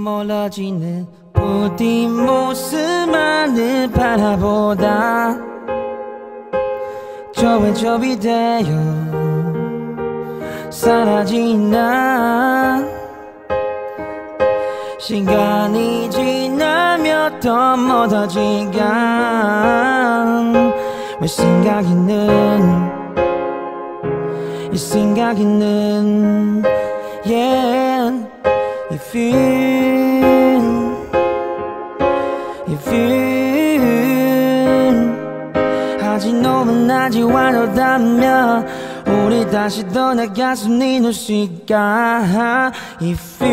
멀어지는 부디 모습만을 바라보다 저배접이 되어 사라지나 시간이 지나며 더 멀어지간 왜 생각이는 이 생각이는 yeah if you 아직 너무 아직 와닿다면 우리 다시 떠나갈 수 있는 시간 if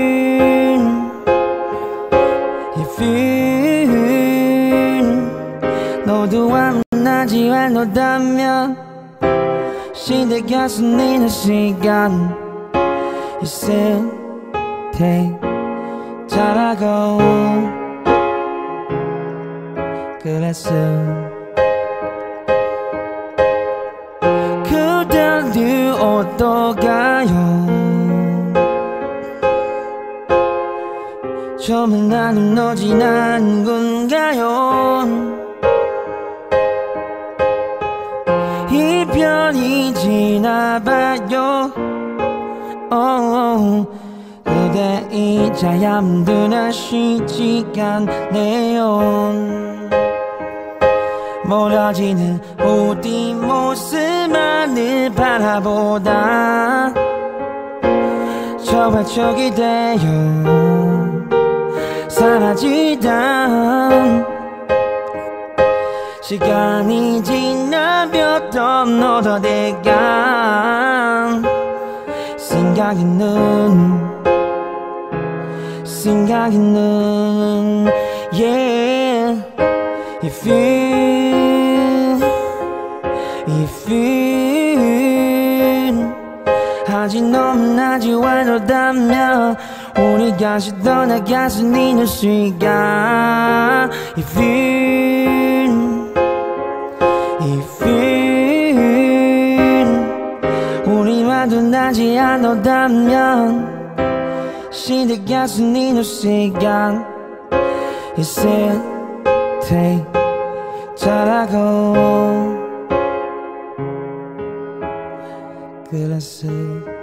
you 너도 만나지 않았다면 시대갈 수 있는 시간 있을 테자라고 그랬어 그대도 어떠가요 처음엔 나는 너 지난 건가요 이별이 지나봐요 그대 이자야 힘드나 쉬지가 않네요 멀어지는 우리 모습만을 바라보다 저와 저기 되어 사라지다 시간이 지나며 더 멀어져가 생각이는 yeah if you 아직 너무 아직 와닿다면 우리 다시 떠나갈 수 있는 시간 if you 우리와도 나지 않았다면 시대갈 수 있는 시간 있을 테자라고 그랬어